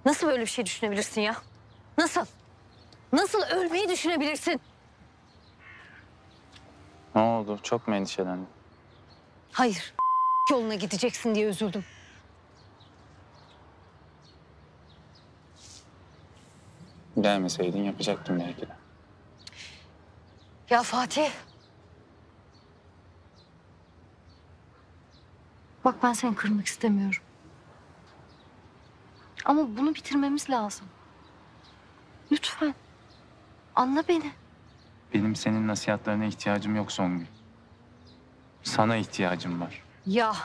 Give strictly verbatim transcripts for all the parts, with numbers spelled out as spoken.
Nasıl böyle bir şey düşünebilirsin ya? Nasıl? Nasıl ölmeyi düşünebilirsin? Ne oldu? Çok mu endişelendin? Hayır. Yoluna gideceksin diye üzüldüm. Gelmeseydin yapacaktım belki de. Ya Fatih. Bak ben seni kırmak istemiyorum. Ama bunu bitirmemiz lazım. Lütfen. Anla beni. Benim senin nasihatlerine ihtiyacım yok Songül. Sana ihtiyacım var. Ya.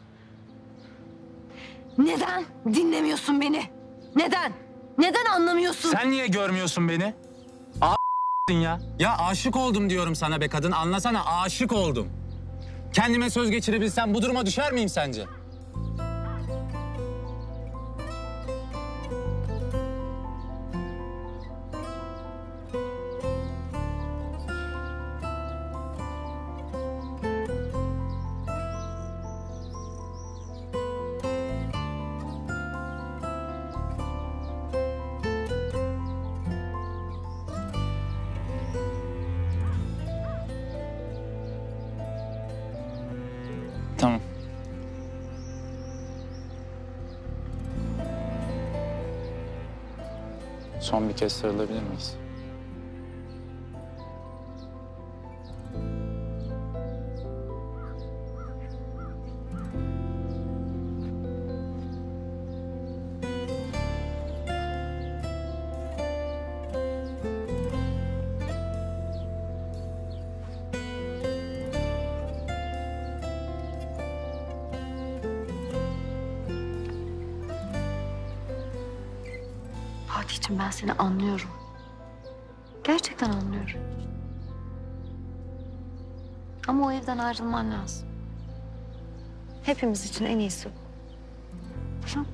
Neden dinlemiyorsun beni? Neden? Neden anlamıyorsun? Sen niye görmüyorsun beni? A*****in ya. Ya aşık oldum diyorum sana be kadın. Anlasana, aşık oldum. Kendime söz geçirebilsem bu duruma düşer miyim sence? Tamam. Son bir kez sarılabilir miyiz? Fatih'ciğim ben seni anlıyorum. Gerçekten anlıyorum. Ama o evden ayrılman lazım. Hepimiz için en iyisi bu. Hı?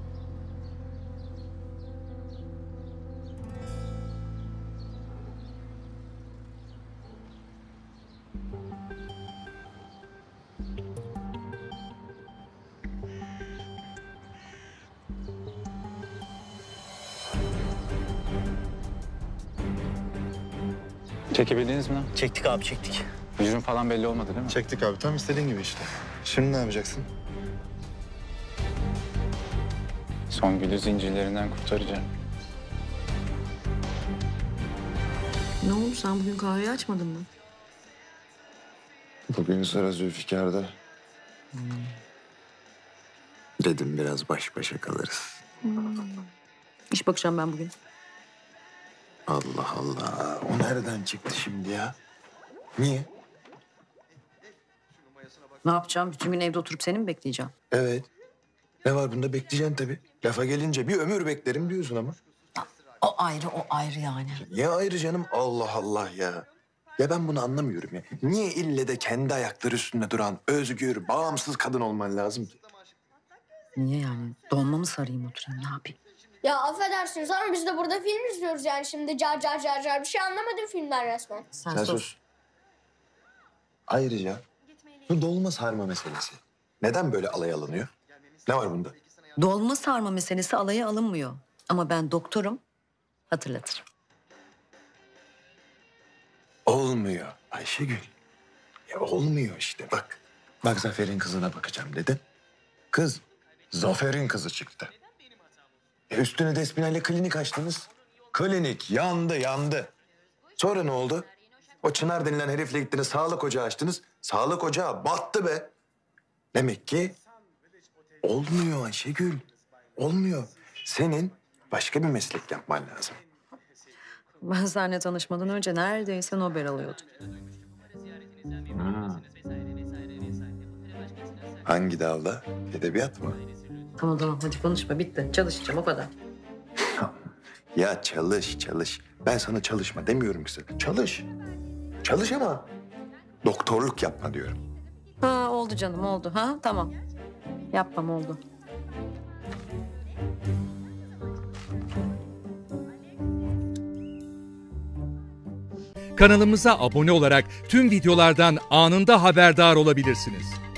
Çekebildiniz mi lan? Çektik abi çektik. Yüzün falan belli olmadı değil mi? Çektik abi. Tam istediğin gibi işte. Şimdi ne yapacaksın? Songül'ü zincirlerinden kurtaracağım. Ne oldu, sen bugün kahveyi açmadın mı? Bugün sıra Zülfikar'da. Hmm. Dedim biraz baş başa kalırız. Hmm. İş bakacağım ben bugün. Allah Allah. O nereden çıktı şimdi ya? Niye? Ne yapacağım? Bütün gün evde oturup seni mi bekleyeceğim? Evet. Ne var bunda, bekleyeceksin tabii. Lafa gelince bir ömür beklerim diyorsun ama. O ayrı, o ayrı yani. Niye ayrı canım? Allah Allah ya. Ya ben bunu anlamıyorum ya. Niye ille de kendi ayakları üstünde duran, özgür, bağımsız kadın olman lazım ki? Niye yani? Donma mı sarayım oturayım, ne yapayım? Ya affedersiniz ama biz de burada film izliyoruz yani şimdi car car car car. Bir şey anlamadım filmden resmen. Sen, Sen sus. sus. Ayrıca bu dolma sarma meselesi. Neden böyle alay alınıyor? Ne var bunda? Dolma sarma meselesi alaya alınmıyor. Ama ben doktorum, hatırlatırım. Olmuyor Ayşegül. Ya olmuyor işte bak. Bak Zafer'in kızına bakacağım dedin. Kız Zafer'in kızı çıktı. E üstüne de Espinal'le klinik açtınız. Klinik yandı yandı. Sonra ne oldu? O Çınar denilen herifle gittiniz sağlık ocağı açtınız. Sağlık ocağı battı be. Demek ki olmuyor Ayşegül. Olmuyor. Senin başka bir meslek yapman lazım. Ben seninle tanışmadan önce neredeyse Nobel alıyordum. Hmm. Hangi dalda? Edebiyat mı? Tamam tamam, hadi konuşma, bitti. Çalışacağım, o kadar. Ya çalış çalış. Ben sana çalışma demiyorum ki sana. Çalış. Çalış ama doktorluk yapma diyorum. Ha oldu canım, oldu. Ha tamam. Yapmam, oldu. Kanalımıza abone olarak tüm videolardan anında haberdar olabilirsiniz.